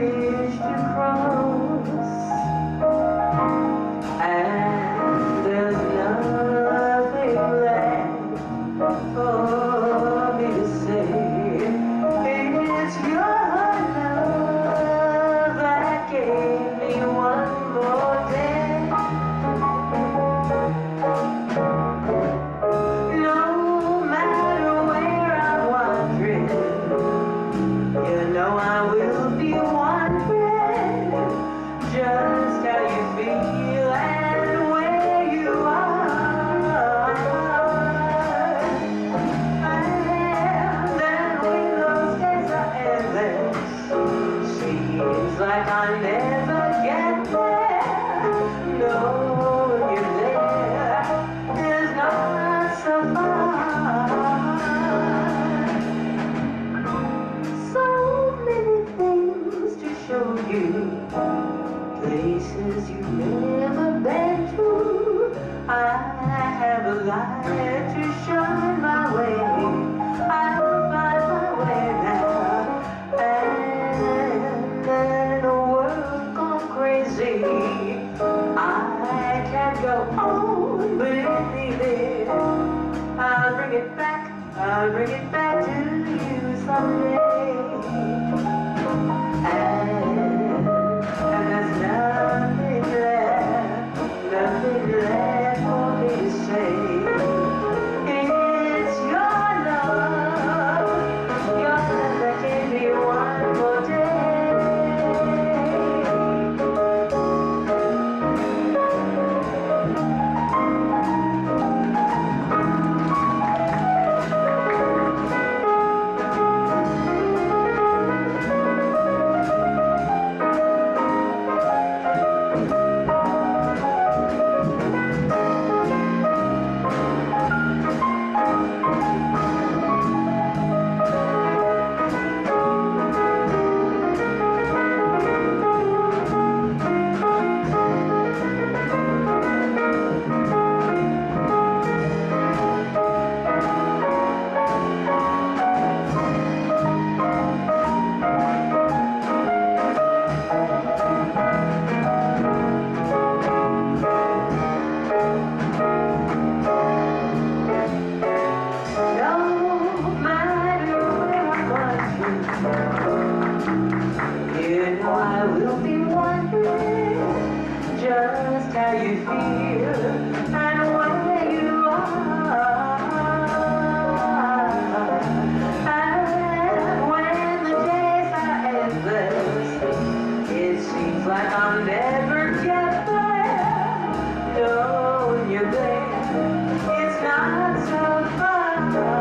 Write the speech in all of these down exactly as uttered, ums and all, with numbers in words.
bridge to cross, and there's nothing left for me to say. It's your love that gave me one more day. No matter where I'm wandering, you know I will be wondering just how you feel and where you are. And then when those days are endless, seems like I never get there. No, you're there is not so far. So many things to show you, places you've never been to. I have a light to shine my way. I'll find my way now. And in a world gone crazy, I can't go on believing. I'll bring it back, I'll bring it back to you someday. And, and there's nothing left, nothing left for me to say. It's your love, your love that gave me one more day. You know I will be wondering just how you feel and where you are. And when the days are endless, it seems like I'll never get there. No, when you're there, it's not so far,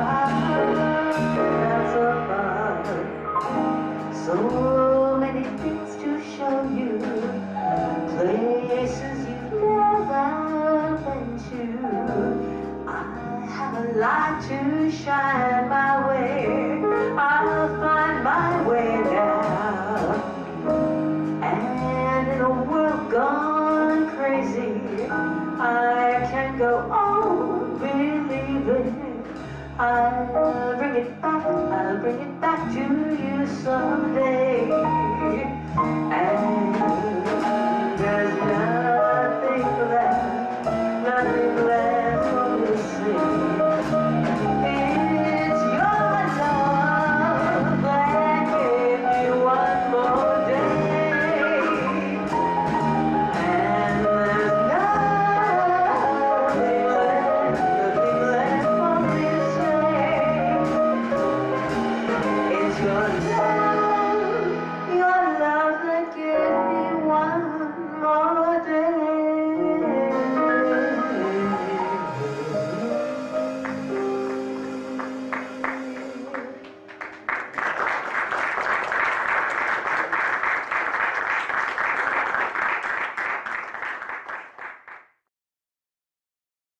not so far. So many things to show you, places you've never been to. I have a light to shine my way. I'll find my way now. And in a world gone crazy, I can't go on believing. I'll bring it back, I'll bring it back to you